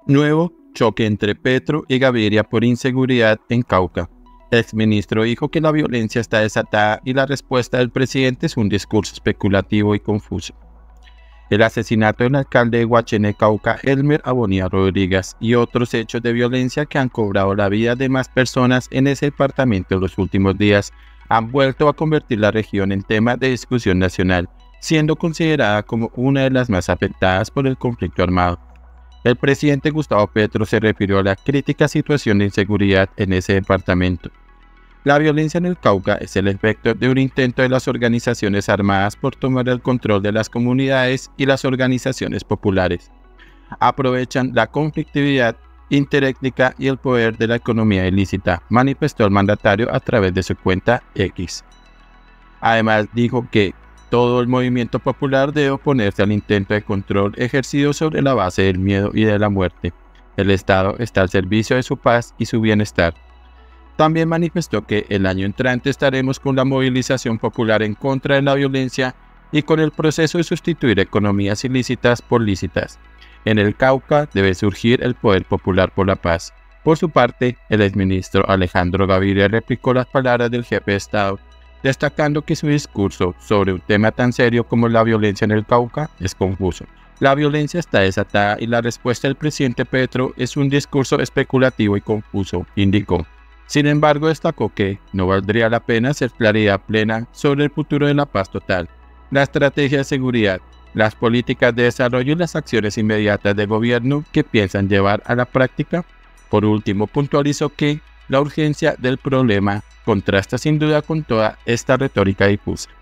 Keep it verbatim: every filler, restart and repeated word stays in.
Nuevo choque entre Petro y Gaviria por inseguridad en Cauca. El exministro dijo que la violencia está desatada y la respuesta del presidente es un discurso especulativo y confuso. El asesinato del alcalde de Guachené, Cauca, Elmer Abonía Rodríguez, y otros hechos de violencia que han cobrado la vida de más personas en ese departamento en los últimos días han vuelto a convertir la región en tema de discusión nacional, siendo considerada como una de las más afectadas por el conflicto armado. El presidente Gustavo Petro se refirió a la crítica situación de inseguridad en ese departamento. La violencia en el Cauca es el efecto de un intento de las organizaciones armadas por tomar el control de las comunidades y las organizaciones populares. Aprovechan la conflictividad interétnica y el poder de la economía ilícita, manifestó el mandatario a través de su cuenta X. Además dijo que todo el movimiento popular debe oponerse al intento de control ejercido sobre la base del miedo y de la muerte. El Estado está al servicio de su paz y su bienestar. También manifestó que el año entrante estaremos con la movilización popular en contra de la violencia y con el proceso de sustituir economías ilícitas por lícitas. En el Cauca debe surgir el poder popular por la paz. Por su parte, el exministro Alejandro Gaviria replicó las palabras del jefe de Estado, destacando que su discurso sobre un tema tan serio como la violencia en el Cauca es confuso. La violencia está desatada y la respuesta del presidente Petro es un discurso especulativo y confuso, indicó. Sin embargo, destacó que no valdría la pena hacer claridad plena sobre el futuro de la paz total, la estrategia de seguridad, las políticas de desarrollo y las acciones inmediatas del gobierno que piensan llevar a la práctica. Por último, puntualizó que la urgencia del problema contrasta sin duda con toda esta retórica difusa.